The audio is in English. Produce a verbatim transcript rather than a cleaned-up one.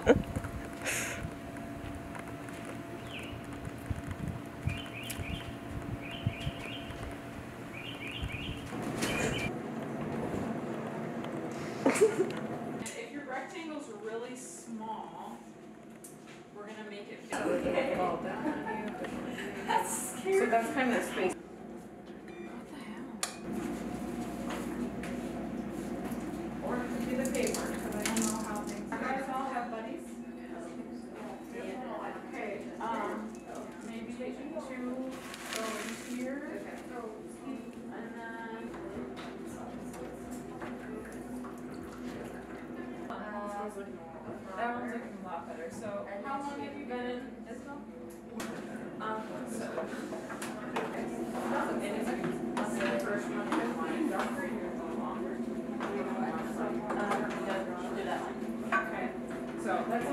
If your rectangle's really small, we're gonna make it big. Okay. That's scary. So that's kind of the space. What the hell? Or it could be the paper, because I don't know how things. You guys all have buddies? Okay, um, maybe two go in here. And then. Uh, that one's looking a lot better. So, how long have you been in Isabel? Um, so. And is it on the first one, you want darker, you're a little longer? Um, yeah, do that one. Okay. So, let's